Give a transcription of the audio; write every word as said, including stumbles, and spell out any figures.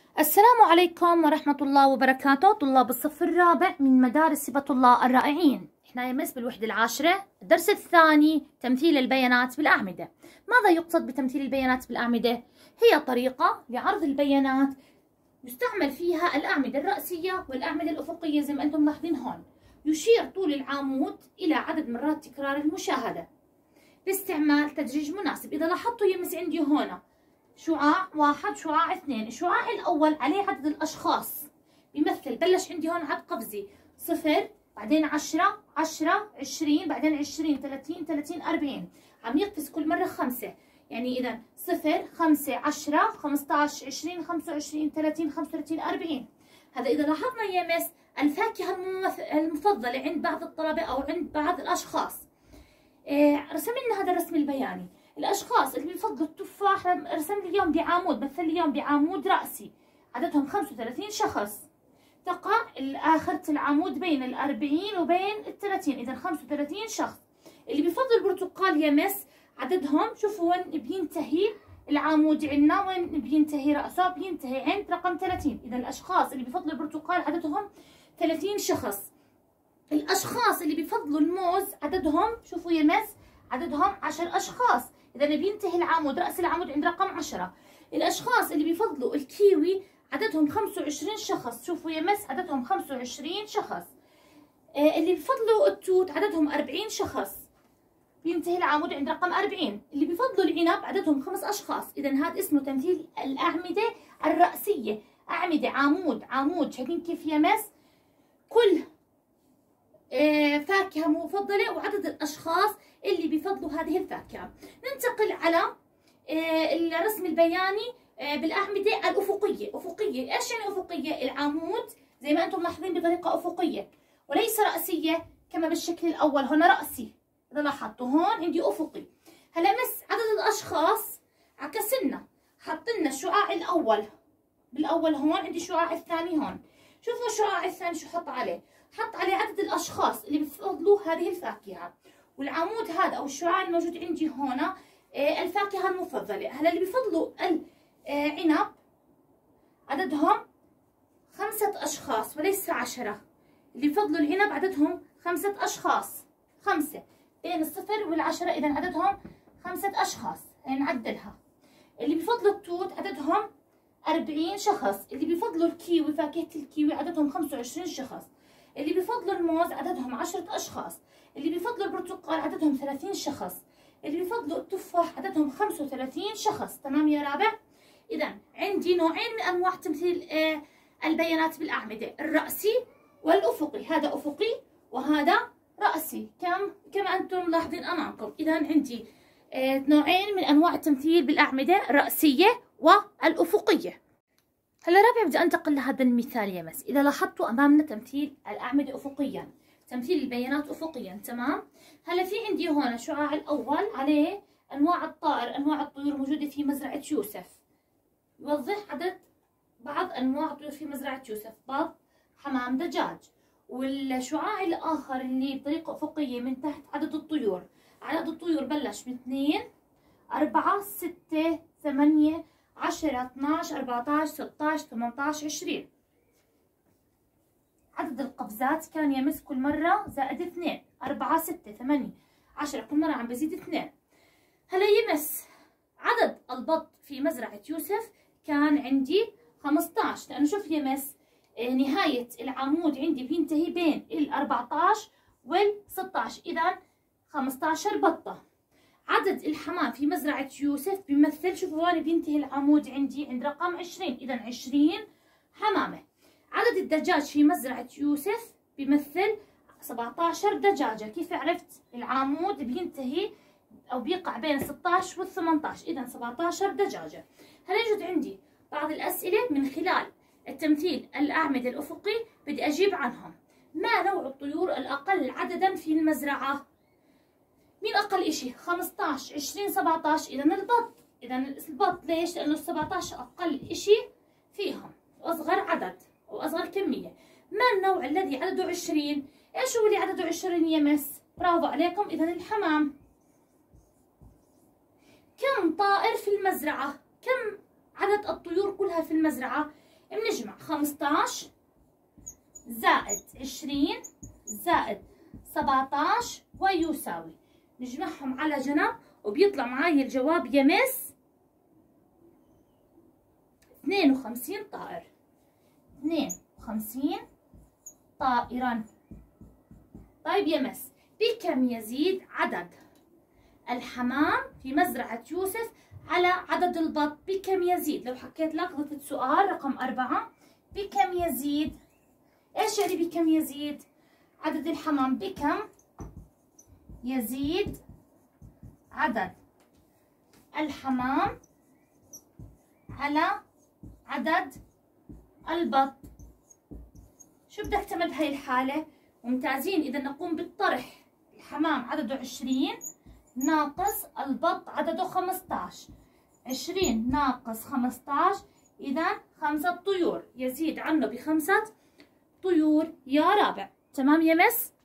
السلام عليكم ورحمة الله وبركاته. طلاب الصف الرابع من مدارس هبة الله الرائعين. احنا يمس بالوحدة العاشرة، الدرس الثاني تمثيل البيانات بالأعمدة. ماذا يقصد بتمثيل البيانات بالأعمدة؟ هي طريقة لعرض البيانات يستعمل فيها الأعمدة الرأسية والأعمدة الأفقية زي ما أنتم ملاحظين هون. يشير طول العمود إلى عدد مرات تكرار المشاهدة باستعمال تدريج مناسب. إذا لاحظتوا يمس عندي هنا شعاع واحد، شعاع اثنين. الشعاع الأول عليه عدد الأشخاص، بيمثل بلش عندي هون عد قفزي صفر، بعدين عشرة، عشرة، عشرين، بعدين عشرين، ثلاثين، ثلاثين، أربعين. عم يقفز كل مرة خمسة، يعني إذا صفر، خمسة، عشرة، خمسطعش، عشرين، خمسة وعشرين، ثلاثين، خمسة وثلاثين، أربعين. هذا إذا لاحظنا يمس الفاكهة المفضلة عند بعض الطلبة أو عند بعض الأشخاص. إيه رسم لنا هذا الرسم البياني. الأشخاص اللي بيفضلوا التفاح رسم لي اليوم بعمود، مثل لي اليوم بعمود رأسي، عددهم خمسة وثلاثين شخص. تقع آخرة العمود بين الأربعين وبين الثلاثين، إذا خمسة وثلاثين شخص. اللي بيفضلوا البرتقال يمس عددهم، شوفوا وين بينتهي العمود عندنا، وين بينتهي رأسه، بينتهي عند رقم ثلاثين. إذا الأشخاص اللي بيفضلوا البرتقال عددهم ثلاثين شخص. الأشخاص اللي بيفضلوا الموز عددهم، شوفوا يمس عددهم عشر أشخاص. إذا بينتهي العمود، رأس العمود عند رقم عشرة. الأشخاص اللي بيفضلوا الكيوي عددهم خمسة وعشرين شخص، شوفوا يمس عددهم خمسة وعشرين شخص. آه اللي بيفضلوا التوت عددهم أربعين شخص، بينتهي العمود عند رقم أربعين. اللي بيفضلوا العنب عددهم خمس أشخاص. إذا هذا اسمه تمثيل الأعمدة الرأسية. أعمدة عمود عمود، شايفين كيف يمس؟ كل آه فاكهة مفضلة وعدد الأشخاص اللي بيفضلوا هذه الفاكهة. ننتقل على الرسم البياني بالأعمدة الأفقية. أفقية، إيش يعني أفقية؟ العمود زي ما أنتم ملاحظين بطريقة أفقية وليس رأسية كما بالشكل الأول. هنا رأسي، إذا لاحظتوا هون عندي أفقي. هلا مس عدد الأشخاص عكسنا، حطينا الشعاع الأول بالأول هون، عندي الشعاع الثاني هون. شوفوا الشعاع الثاني شو حط عليه؟ حط عليه عدد الأشخاص اللي بيفضلوا هذه الفاكهة. والعمود هذا او الشعاع الموجود عندي هنا الفاكهه المفضله. هلا اللي بيفضلوا العنب عددهم خمسه اشخاص وليس عشرة. اللي بيفضلوا العنب عددهم خمسه اشخاص، خمسه بين الصفر والعشره، اذا عددهم خمسه اشخاص. نعدلها. اللي بيفضلوا التوت عددهم أربعين شخص. اللي بيفضلوا الكيوي، فاكهه الكيوي، عددهم خمسة وعشرين شخص. اللي بيفضلوا الموز عددهم عشرة اشخاص. اللي بيفضلوا البرتقال عددهم ثلاثين شخص. اللي بيفضلوا التفاح عددهم خمسة وثلاثين شخص. تمام يا رابع؟ إذا عندي نوعين من أنواع تمثيل آه البيانات بالأعمدة، الرأسي والأفقي. هذا أفقي وهذا رأسي، كم كما أنتم ملاحظين أمامكم. إذا عندي آه نوعين من أنواع التمثيل بالأعمدة، الرأسية والأفقية. هلا رابع بدي أنتقل لهذا المثال يمس. إذا لاحظتوا أمامنا تمثيل الأعمدة أفقيا، تمثيل البيانات أفقيا. تمام؟ هلا في عندي هون الشعاع الأول عليه أنواع الطائر، أنواع الطيور موجودة في مزرعة يوسف. يوضح عدد بعض أنواع الطيور في مزرعة يوسف، بط، حمام، دجاج. والشعاع الآخر اللي بطريقة أفقية من تحت عدد الطيور. عدد الطيور بلش من اثنين، أربعة، ستة، ثمانية، عشرة، اثناش، أربعطاش، ستاش، ثمنطاش، عشرين. عدد القفزات كان يمس كل مرة زائد اثنين، أربعة، ستة، ثمانية، عشرة، كل مرة عم بزيد اثنين. هلا يمس عدد البط في مزرعة يوسف كان عندي خمسطاش، لأنه شوف يمس نهاية العمود عندي بينتهي بين ال أربعطاش وال ستاش، إذا خمسطعش بطة. عدد الحمام في مزرعة يوسف بيمثل، شوفوا هون بينتهي العمود عندي عند رقم عشرين، إذا عشرين حمامة. عدد الدجاج في مزرعة يوسف بيمثل سبعطعش دجاجة. كيف عرفت؟ العمود بينتهي أو بيقع بين ستاش وال ثمنطاش، إذا سبعطعش دجاجة. هلا يوجد عندي بعض الأسئلة من خلال التمثيل الأعمدة الأفقي بدي أجيب عنهم. ما نوع الطيور الأقل عددا في المزرعة؟ مين أقل إشي؟ خمسطعش، عشرين، سبعطعش، إذا البط. إذا البط ليش؟ لأنه سبعطعش أقل إشي فيهم وأصغر عدد وأصغر كمية. ما النوع الذي عدده عشرين؟ إيش هو اللي عدده عشرين يمس؟ برافو عليكم، إذا الحمام. كم طائر في المزرعة؟ كم عدد الطيور كلها في المزرعة؟ بنجمع خمسطعش زائد عشرين زائد سبعطعش ويساوي، نجمعهم على جنب وبيطلع معي الجواب يمس اثنين وخمسين طائر. اثنين وخمسين طائرا. طيب يمس بكم يزيد عدد الحمام في مزرعة يوسف على عدد البط؟ بكم يزيد؟ لو حكيت لك ضفت سؤال رقم أربعة، بكم يزيد؟ ايش يعني بكم يزيد؟ عدد الحمام. بكم يزيد عدد الحمام على عدد البط. شو بدك تعمل بهي الحالة؟ ممتازين. إذا نقوم بالطرح، الحمام عدده عشرين ناقص البط عدده خمسطعش. عشرين ناقص خمسطعش، إذا خمسة طيور، يزيد عنه بخمسة طيور يا رابع. تمام يا مس؟